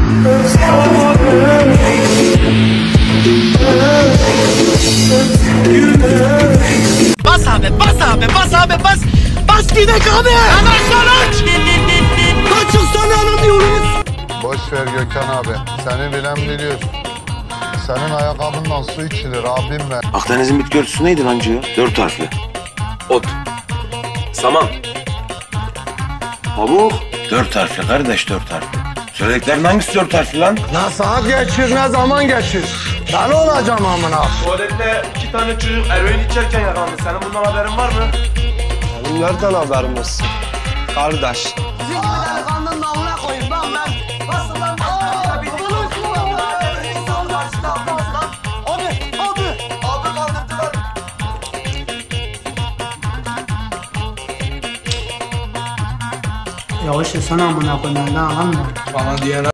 Bas abi, bas abi, bas abi, bas. Bas gidek abi. Arkadaşlar aç. Kaçın sana anlamıyoruz. Boş ver Gökhan abi. Seni bilen biliyor. Senin ayakkabından su içilir abim ben. Akdeniz'in bitki örtüsü neydi lan Ciho? 4 harfli. Ot. Saman. Pamuk. 4 harfli kardeş, 4 harfli. Söylediklerin hangisi 4 harfli lan? Ne saat geçir ne zaman geçir. Ben olacağım amına. Tuvalette 2 tane çocuk eroin içerken yakalandı. Senin bundan haberin var mı? Benim nereden haberim olsun? Kardeş. Sizin gibi delikanlının namına koyayım lan ben. Basın lan. Abi kaldırdılar. Yavaş yesene amına koyayım, benden anlamıyorum. Bana diyen